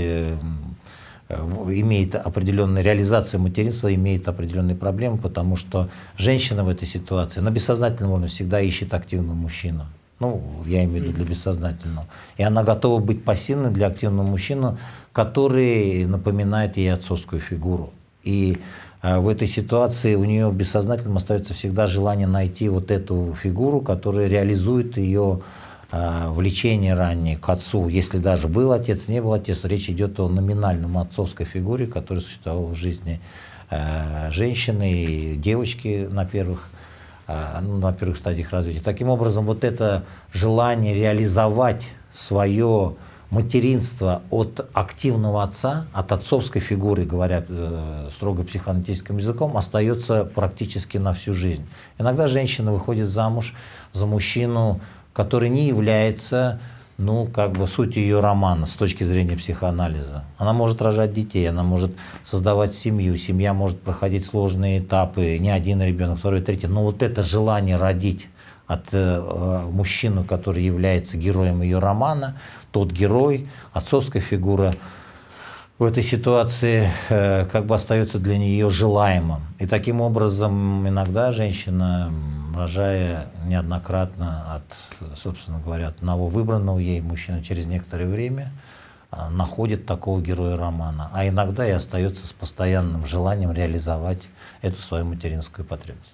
имеет определенную реализация материнства, имеет определенные проблемы, потому что женщина в этой ситуации на бессознательном уровне всегда ищет активного мужчину. Ну, я имею в виду для бессознательного. И она готова быть пассивной для активного мужчины, который напоминает ей отцовскую фигуру. И в этой ситуации у нее бессознательным остается всегда желание найти вот эту фигуру, которая реализует ее влечение раннее к отцу, если даже был отец, не был отец, речь идет о номинальном отцовской фигуре, которая существовала в жизни женщины и девочки на первых стадиях развития. Таким образом, вот это желание реализовать свое материнство от активного отца, от отцовской фигуры, говоря строго психоаналитическим языком, остается практически на всю жизнь. Иногда женщина выходит замуж за мужчину, который не является, сутью ее романа с точки зрения психоанализа. Она может рожать детей, она может создавать семью, семья может проходить сложные этапы, не один ребенок, второй, третий. Но вот это желание родить от мужчины, который является героем ее романа, тот герой, отцовская фигура, в этой ситуации остается для нее желаемым. И таким образом иногда женщина, рожая неоднократно от, собственно говоря, от одного выбранного ей мужчины, через некоторое время находит такого героя романа. А иногда и остается с постоянным желанием реализовать эту свою материнскую потребность.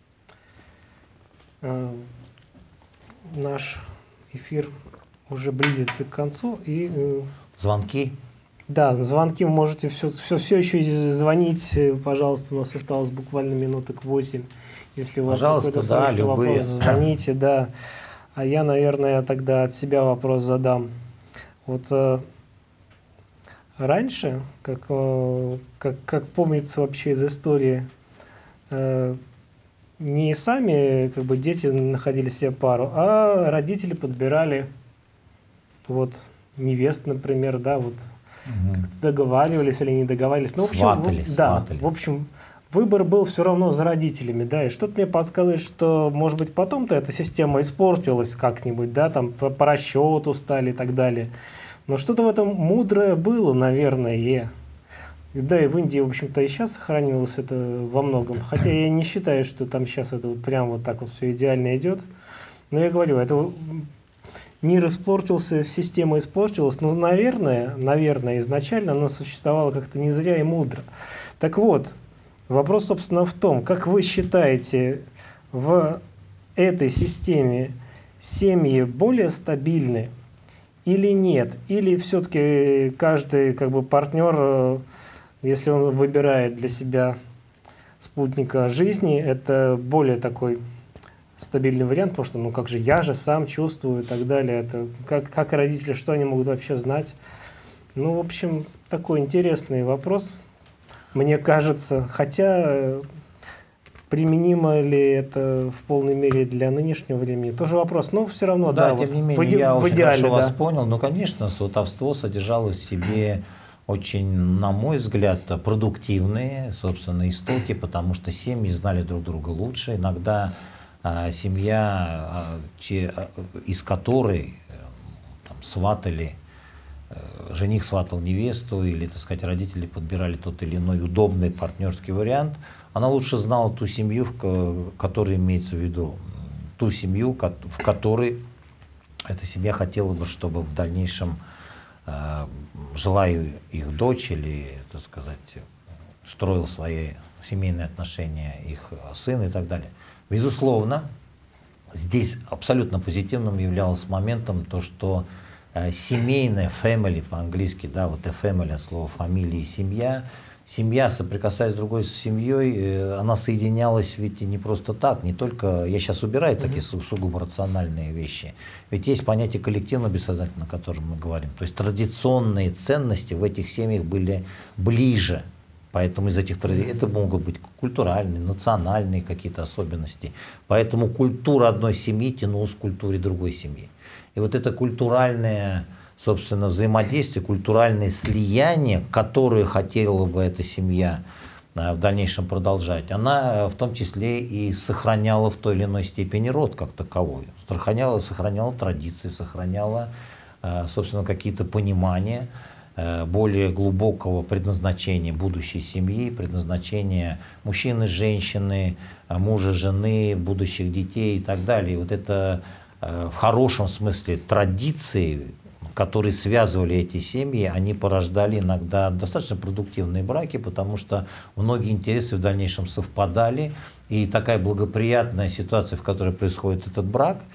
Наш эфир уже близится к концу. И звонки? Да, звонки вы можете все еще звонить. Пожалуйста, у нас осталось буквально минуток 8. Если у вас какой-то срочный вопрос, звоните, да. А я, наверное, тогда от себя вопрос задам. Вот раньше, как помнится вообще из истории, не сами дети находили себе пару, а родители подбирали невест, например, да, как-то договаривались или не договаривались. Ну, в общем, сватали. В общем, выбор был все равно за родителями, да, и что-то мне подсказывает, что, может быть, потом-то эта система испортилась как-нибудь, да, там по расчету стали и так далее. Но что-то в этом мудрое было, наверное. Да, и в Индии, в общем-то, и сейчас сохранилось это во многом. Хотя я не считаю, что там сейчас это прям так все идеально идет. Но я говорю, это мир испортился, система испортилась. Но, наверное, изначально она существовала как-то не зря и мудро. Так вот, вопрос, собственно, в том, как вы считаете, в этой системе семьи более стабильны или нет? Или все-таки каждый партнер, если он выбирает для себя спутника жизни, это более такой стабильный вариант, потому что, как же, я же сам чувствую и так далее. Это как родители, что они могут вообще знать? В общем, такой интересный вопрос, мне кажется. Хотя, применимо ли это в полной мере для нынешнего времени? Тоже вопрос. Но все равно, да, тем не менее, я очень хорошо вас понял. Но, конечно, сватовство содержало в себе очень, на мой взгляд, продуктивные, собственно, истоки, потому что семьи знали друг друга лучше. Иногда семья, из которой сватали, жених сватал невесту, или, так сказать, родители подбирали тот или иной удобный партнерский вариант, она лучше знала ту семью, которая имеется в виду, ту семью, в которой эта семья хотела бы, чтобы в дальнейшем, желая их дочь или, так сказать, строил свои семейные отношения их сын и так далее. Безусловно, здесь абсолютно позитивным являлось моментом то, что семейная, family по-английски, да, вот family от слова фамилия и семья, семья, соприкасаясь с другой семьей, она соединялась ведь не просто так, не только, я сейчас убираю такие сугубо рациональные вещи, ведь есть понятие коллективного бессознательного, о котором мы говорим, то есть традиционные ценности в этих семьях были ближе. Поэтому из этих традиций это могут быть культуральные, национальные какие-то особенности. Поэтому культура одной семьи тянулась к культуре другой семьи. И вот это культуральное, собственно, взаимодействие, культуральное слияние, которое хотела бы эта семья в дальнейшем продолжать, она в том числе и сохраняла в той или иной степени род как таковой. Сохраняла традиции, сохраняла, собственно, какие-то понимания более глубокого предназначения будущей семьи, предназначения мужчины, женщины, мужа, жены, будущих детей и так далее. И вот это в хорошем смысле традиции, которые связывали эти семьи, они порождали иногда достаточно продуктивные браки, потому что многие интересы в дальнейшем совпадали. И такая благоприятная ситуация, в которой происходит этот брак,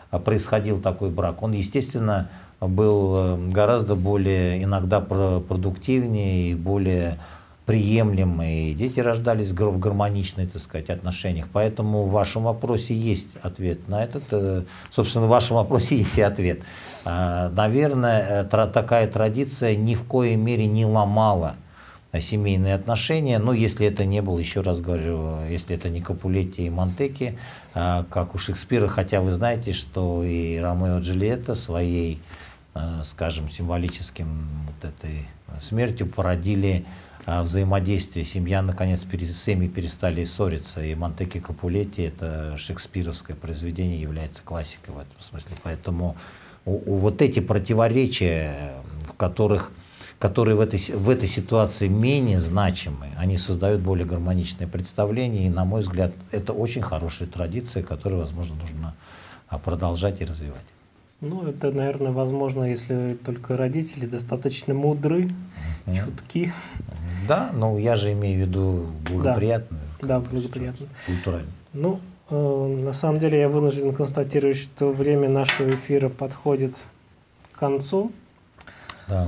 происходил такой брак, он, естественно, был гораздо более иногда продуктивнее и более приемлемый, и дети рождались в гармоничных, так сказать, отношениях. Поэтому в вашем вопросе есть ответ на этот. Собственно, в вашем вопросе есть и ответ. Наверное, такая традиция ни в коей мере не ломала семейные отношения, но если это не было, еще раз говорю, если это не Капулетти и Монтеки, как у Шекспира, хотя вы знаете, что и Ромео и Джульетта своей, скажем, символическим вот этой смертью породили взаимодействие. Семья, наконец, семьи перестали ссориться, и Монтеки Капулетти, это шекспировское произведение, является классикой в этом смысле. Поэтому вот эти противоречия, которые в этой ситуации менее значимы, они создают более гармоничное представление, и, на мой взгляд, это очень хорошая традиция, которую, возможно, нужно продолжать и развивать. Ну, это, наверное, возможно, если только родители достаточно мудры, чутки. Да, но я же имею в виду благоприятную. Да, благоприятную. Культурально. Ну, на самом деле я вынужден констатировать, что время нашего эфира подходит к концу. Да.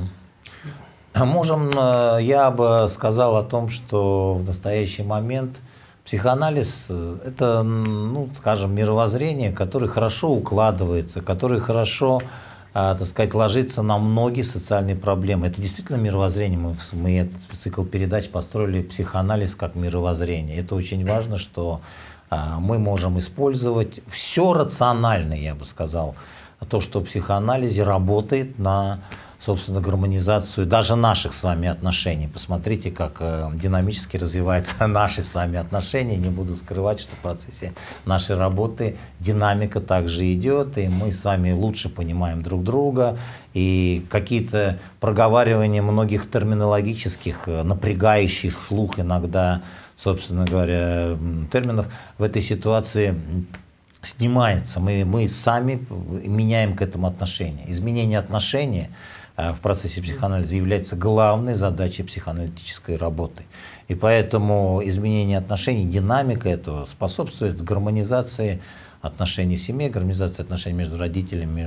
Я бы сказал о том, что в настоящий момент психоанализ – это, ну, скажем, мировоззрение, которое хорошо укладывается, которое хорошо, так сказать, ложится на многие социальные проблемы. Это действительно мировоззрение. Мы этот цикл передач построили психоанализ как мировоззрение. Это очень важно, что мы можем использовать все рациональное, я бы сказал, то, что в психоанализе работает на, собственно, гармонизацию даже наших с вами отношений. Посмотрите, как динамически развиваются наши с вами отношения. Не буду скрывать, что в процессе нашей работы динамика также идет, и мы с вами лучше понимаем друг друга, и какие-то проговаривания многих терминологических, напрягающих слух иногда, собственно говоря, терминов в этой ситуации снимается. Мы сами меняем к этому отношение. Изменение отношения в процессе психоанализа является главной задачей психоаналитической работы. И поэтому изменение отношений, динамика этого способствует гармонизации отношений в семье, гармонизации отношений между родителями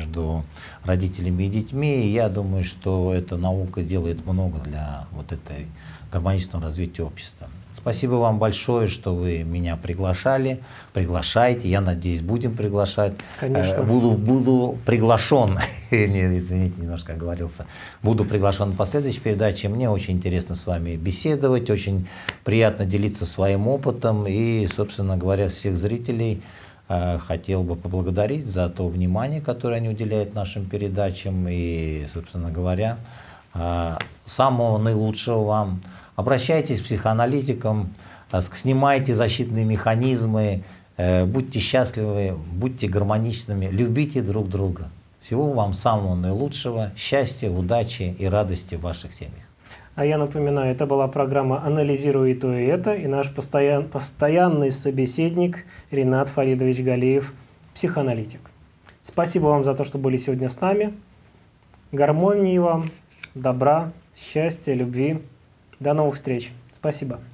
и детьми. И я думаю, что эта наука делает много для вот этой гармоничного развития общества. Спасибо вам большое, что вы меня приглашаете. Я надеюсь, будем приглашать. Конечно. Буду приглашен, извините, немножко оговорился. Буду приглашен на последующей передаче. Мне очень интересно с вами беседовать, очень приятно делиться своим опытом. И, собственно говоря, всех зрителей хотел бы поблагодарить за то внимание, которое они уделяют нашим передачам. И, собственно говоря, самого наилучшего вам. Обращайтесь к психоаналитикам, снимайте защитные механизмы, будьте счастливы, будьте гармоничными, любите друг друга. Всего вам самого наилучшего, счастья, удачи и радости в ваших семьях. А я напоминаю, это была программа «Анализируй и то и это», и наш постоянный собеседник Ринат Фаридович Галиев, психоаналитик. Спасибо вам за то, что были сегодня с нами. Гармонии вам, добра, счастья, любви. До новых встреч. Спасибо.